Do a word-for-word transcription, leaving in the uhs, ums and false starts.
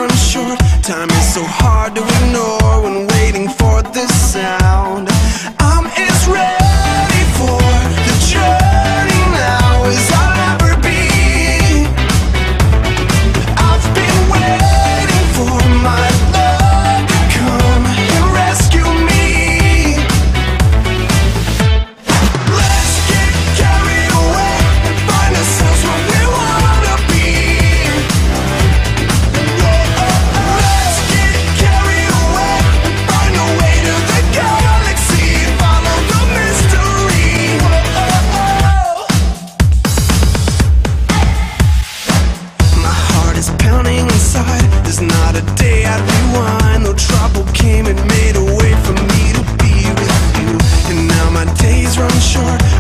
run short. Time is so hard to ignore when waiting for this sound. I'm as ready for the journey now as I'll ever be. I've been waiting for my love to come and rescue me. Let's get carried away and find ourselves where we wanna be. Let's get carried away and find a way to the galaxy. Follow the mystery. My heart is pounding inside. There's not a day I'd rewind. Though trouble came and made a way for me to be with you. And now my days run short.